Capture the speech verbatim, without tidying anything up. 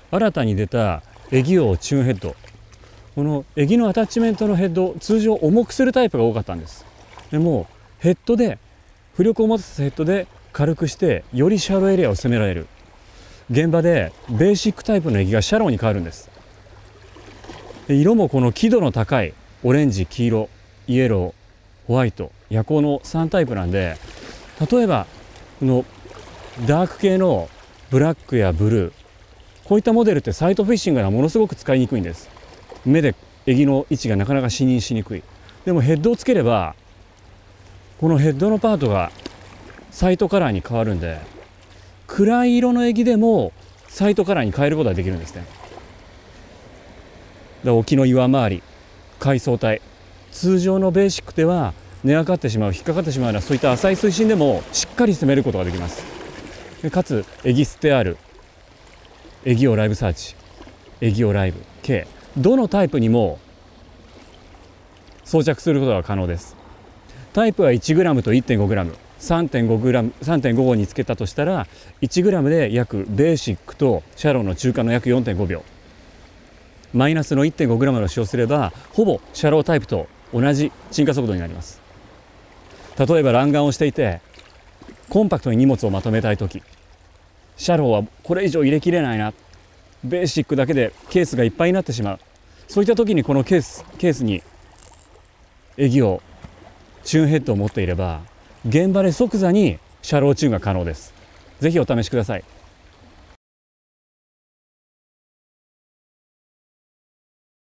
新たに出たエギオチューンヘッド、このエギのアタッチメントのヘッド、通常重くするタイプが多かったんです。でもヘッドで浮力を持たせたヘッドで軽くしてよりシャローエリアを攻められる。現場でベーシックタイプのエギがシャローに変わるんです。で色もこの輝度の高いオレンジ、黄色、イエロー、ホワイト、夜光のさんタイプなんで、例えばこのダーク系のブラックやブルー、こういったモデルってサイトフィッシングがものすごく使いにくいんです。目でエギの位置がなかなか視認しにくい。でもヘッドをつければこのヘッドのパートがサイトカラーに変わるんで、暗い色のエギでもサイトカラーに変えることができるんですね。だから沖の岩回り、海藻体、通常のベーシックでは根がかってしまう、引っかかってしまうようなそういった浅い水深でもしっかり攻めることができます。でかつエギステアール、エギオライブサーチ、エギオライブ K、 どのタイプにも装着することが可能です。タイプは いちグラム と いってんごグラム、さんてんごグラム、さんてんごごにつけたとしたら いちグラム で約ベーシックとシャローの中間の約 よんてんごびょう、マイナスの いってんごグラム を使用すればほぼシャロータイプと同じ沈下速度になります。例えば欄干をしていてコンパクトに荷物をまとめたい時、シャローはこれ以上入れきれないな、ベーシックだけでケースがいっぱいになってしまう、そういった時にこのケースケースにエギオチューンヘッドを持っていれば現場で即座にシャローチューンが可能です。ぜひお試しください。